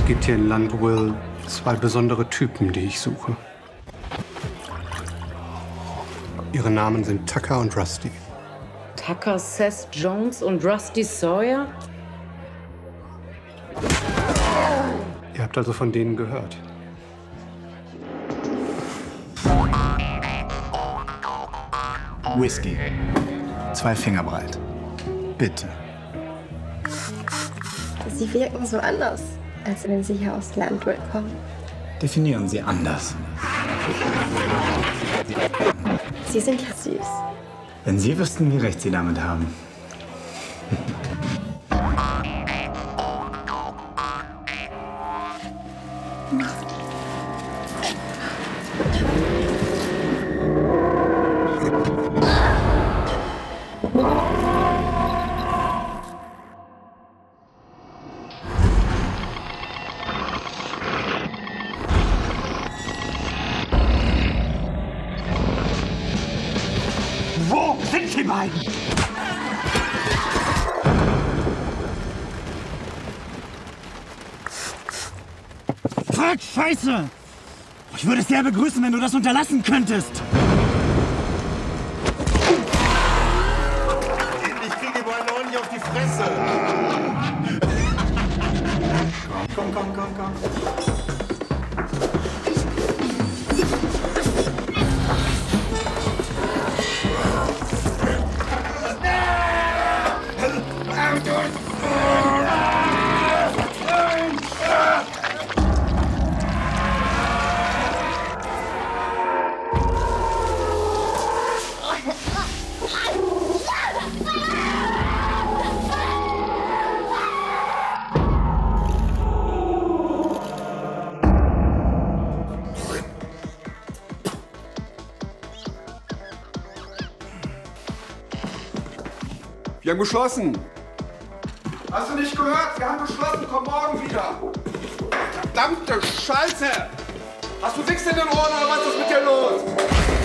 Es gibt hier in Land Will zwei besondere Typen, die ich suche. Ihre Namen sind Tucker und Rusty. Tucker Seth Jones und Rusty Sawyer? Ihr habt also von denen gehört. Whisky. 2 Finger breit. Bitte. Sie wirken so anders, als wenn Sie hier aus Landwill kommen. Definieren Sie anders. Sie sind ja süß. Wenn Sie wüssten, wie recht Sie damit haben. Wo sind die beiden? Fuck, Scheiße! Ich würde es sehr begrüßen, wenn du das unterlassen könntest. Ich kriege die beiden ordentlich auf die Fresse. Komm. Wir haben geschlossen. Hast du nicht gehört? Wir haben geschlossen. Komm morgen wieder. Verdammte Scheiße! Hast du Wichs in den Ohren oder was ist mit dir los?